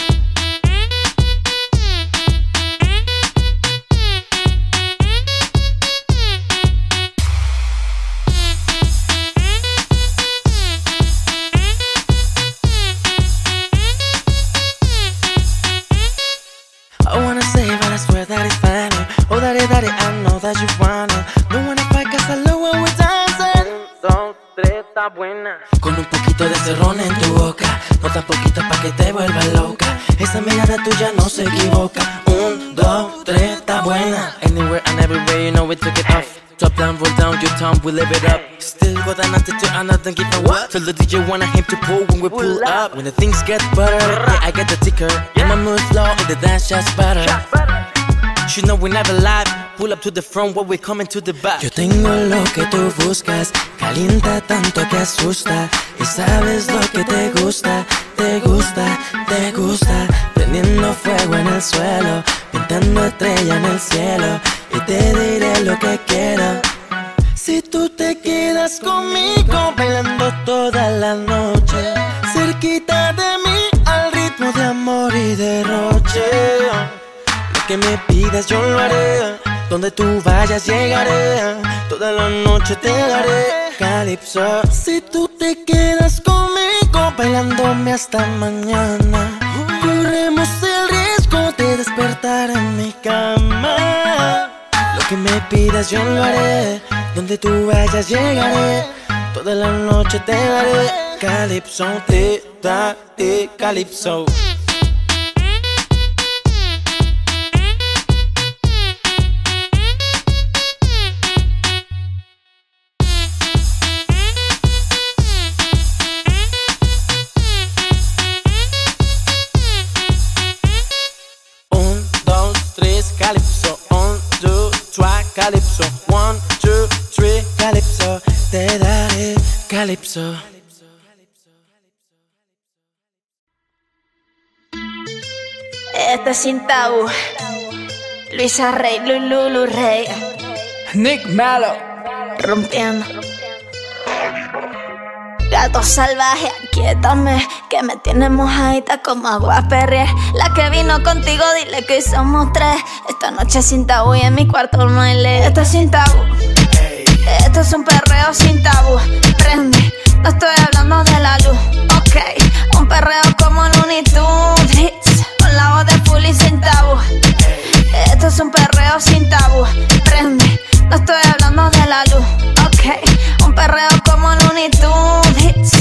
I wanna say but I swear that it's funny. Oh daddy, I know that you wanna. No wanna fight cause I love when we're dancing. 1, 2, 3, está buena. Con un poquito de cerrón en tu boca, no tan poquito pa' que te vuelva loca. Esa mirada tuya no se equivoca. 1, 2, 3, está buena. Anywhere and everywhere, you know we took it off. Top down, roll down your tongue, we live it up. Still got an attitude, I'm not give a what. Tell the DJ wanna him to pull when we pull up. When the things get better, yeah, I get the ticker. Yeah, my mood flow and the dance just better. You know we never lie. Pull up to the front while we coming to the back. Yo tengo lo que tú buscas, calienta tanto que asusta. Y sabes lo que te gusta, te gusta, te gusta. Prendiendo fuego en el suelo, pintando estrella en el cielo. Y te diré lo que quiero. Si tú te quedas conmigo bailando toda la noche, cerquita de mí al ritmo de amor y derroche. Lo que me pidas yo lo haré, donde tú vayas llegaré, toda la noche te daré calipso. Si tú te quedas conmigo bailándome hasta mañana, corremos el riesgo de despertar en mi cama. Lo que me pidas yo lo haré, donde tú vayas llegaré, toda la noche te daré calipso, te daré calipso. Calypso. 1, 2, 3, Calypso. Te daré Calypso.
Este es Sin Tabú. Luisa Rey, Lulu Rey.
Nick Mello.
Rompiendo. Gato salvaje, quiétame, que me tienes mojadita como agua perrier. La que vino contigo, dile que somos tres. Esta noche sin tabú y en mi cuarto no hay ley. Esto es sin tabú. Esto es un perreo sin tabú. Prende, no estoy hablando de la luz. Ok, un perreo como Looney Tunes, con la voz de full y sin tabú. Esto es un perreo sin tabú. Prende, no estoy hablando de la luz. Ok, un perreo como Looney Tunes.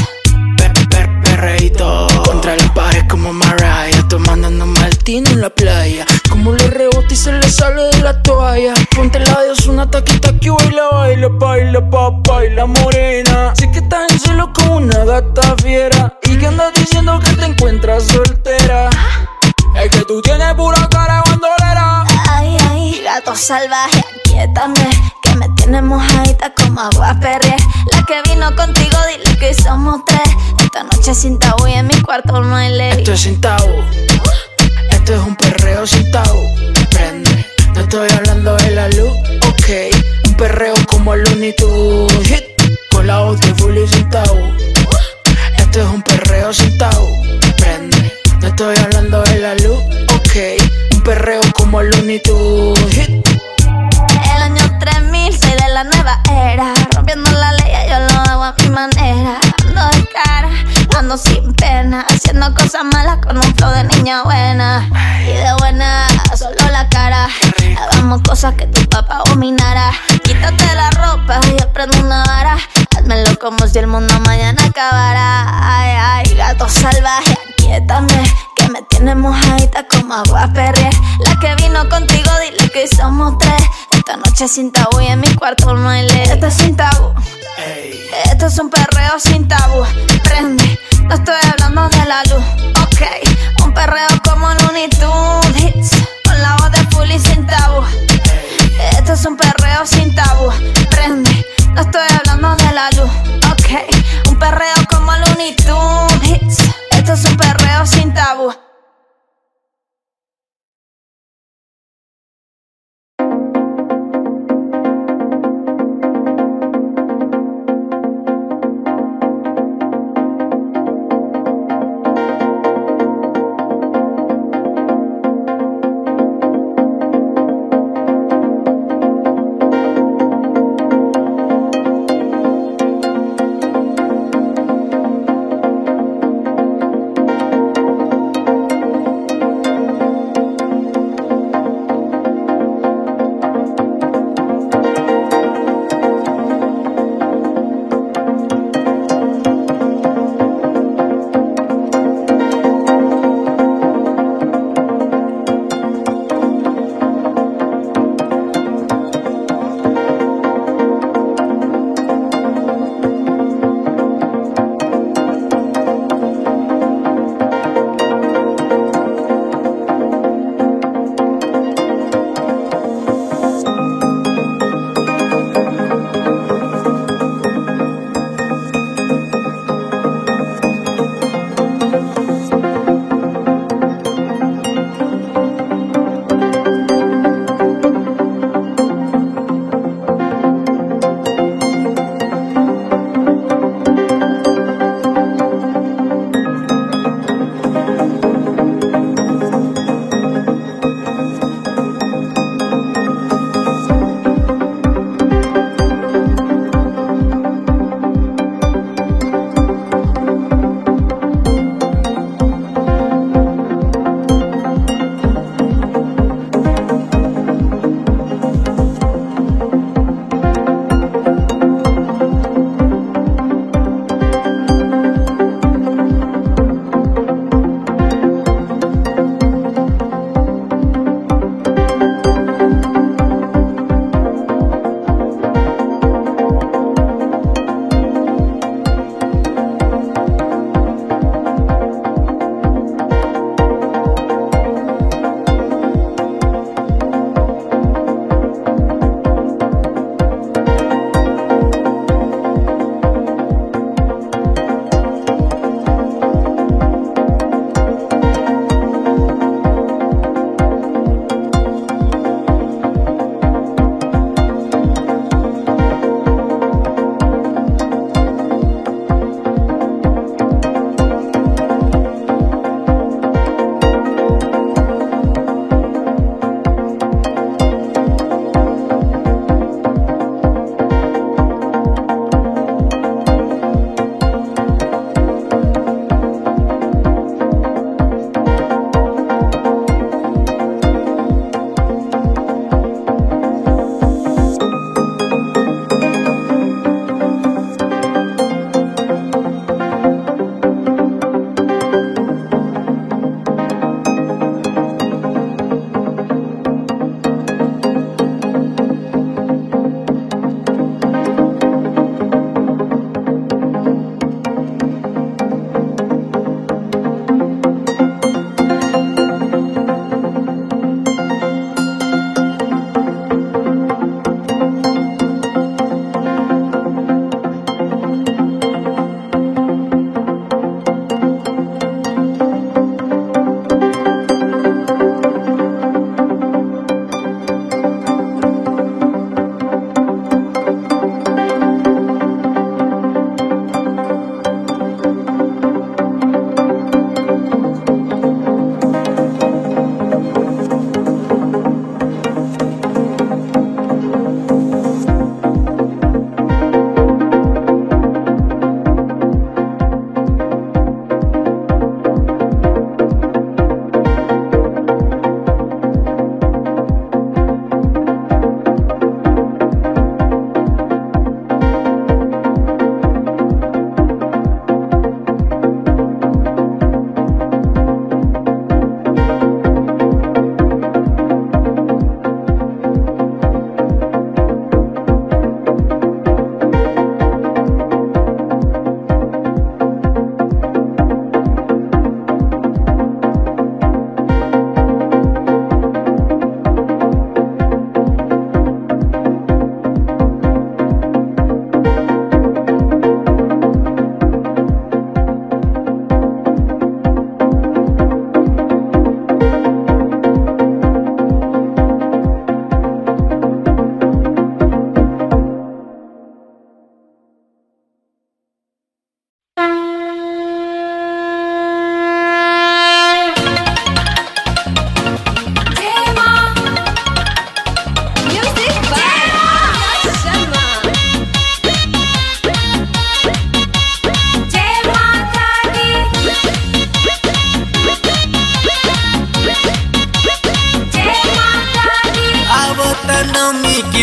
Perreíto contra la pared como Mariah, tomando un martini en la playa. Como le rebota y se le sale de la toalla. Ponte la Dios una taquita que baila, baila, baila morena. Sé que estás en celo como una gata fiera y que andas diciendo que te encuentras soltera. Es que tú tienes pura cara de bandolera.
Ay, ay, gato salvaje, quiétame, que me tienes mojadita como agua perrier. La que vino contigo, dile que somos tres. Esta noche sin tabú y en mi cuarto no hay ley.
Esto es sin tabú. Esto es un perreo sin tabú. Prende, no estoy hablando de la luz. Ok, un perreo como el Looney Tunes, hit, con la voz de full y sin tabú. Esto es un perreo sin tabú. Prende, no estoy hablando de la luz. Ok, un perreo como el Looney Tunes, hit.
El año 3000, soy de la nueva era. Rompiendo la ley, yo lo hago a mi manera. Ando de cara, ando sin pena, haciendo cosas malas con un flow de niña buena. Y de buena, solo la cara. Hagamos cosas que tu papá abominara. Quítate la ropa y yo prendo una vara. Házmelo como si el mundo mañana acabara. Ay, ay, gato salvaje, quiétame, que me tienes mojadita como agua perrier. La que vino contigo, dile que somos tres. Esta noche sin tabú y en mi cuarto no hay ley. Esto es sin tabú. Esto es un perreo sin tabú. Prende, no estoy hablando de la luz. Ok, un perreo como Looney Tunes, con la voz de full y sin tabú. Esto es un perreo sin tabú. Prende, no estoy hablando de la luz. Ok, un perreo como Looney Tunes. Esto es un perreo sin tabú.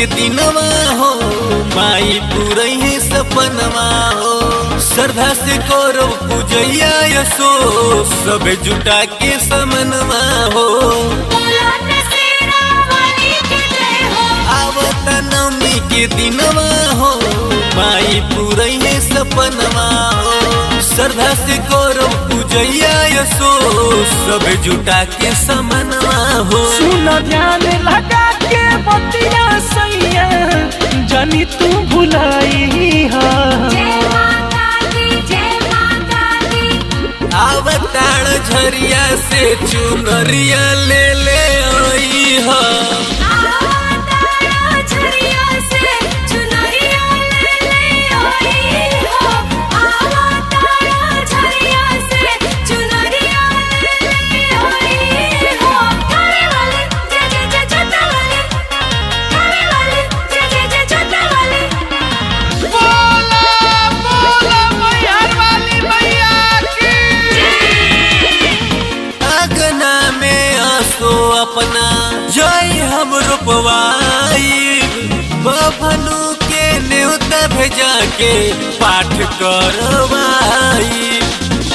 दिनवा हो माई पूरे है सपनवा हो श्रद्धा से करो पूजैया यसो सब जुटा के समनवा हो आवत नवमी के दिनवा हो माई पूरे है सपनवा हो श्रद्धा से करो पूजैया यसो सब जुटा के समनवा हो
सुन ध्यान लगा के बतिया सैया जानी तू भुलाई हा
आवताड़ झरिया से चुनरिया ले ले आई हा अपना जय हम रूपवाई बभनु के न्योता भेजा के पाठ करवाई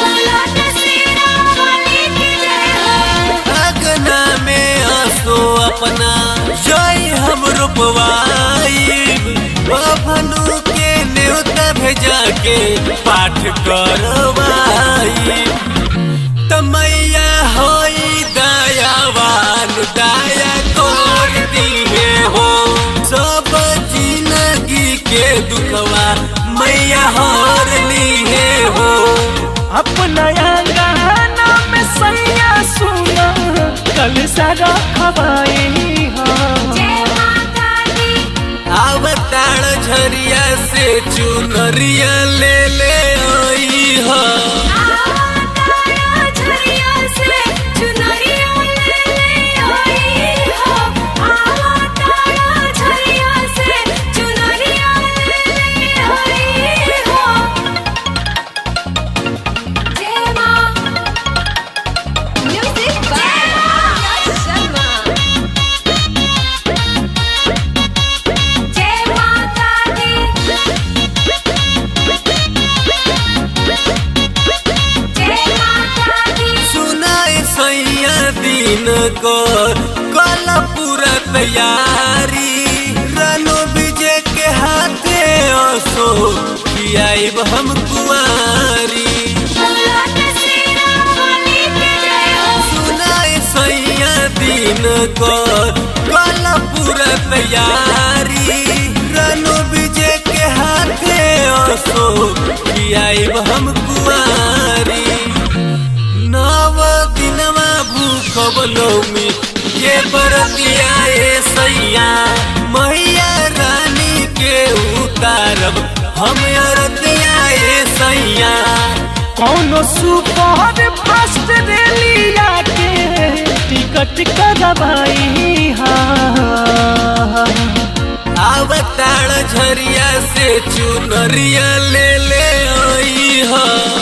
अगना में आसो अपना जय हम रूपवाई बभनु के न्योता भेजा के पाठ करवाई तमैया होई दयावान दया कर दिए हो सब जिंदगी के दुखवा मैया हर लिए हो
अपना गाना में सैया सुना कल सारा खवाई
आवताड़ झरिया से चुनरिया ले ले आई हा कर कल पूरा तैयारी रानो विजय के हाथे असो कियाइब हम कुआरी सुनाए सैया दिन कर कल पूरा तैयारी रानो विजय के हाथे असो कियाइब हम कुआरी नव दिनवा भूखबलौमी ये बरतिया सैया मैया रानी के उतारब हम अरतिया सैया
कौन सुपर फास्ट रेलिया के टिकट करवाई हा
आवताड़ झरिया से चुनरिया ले ले आई हा।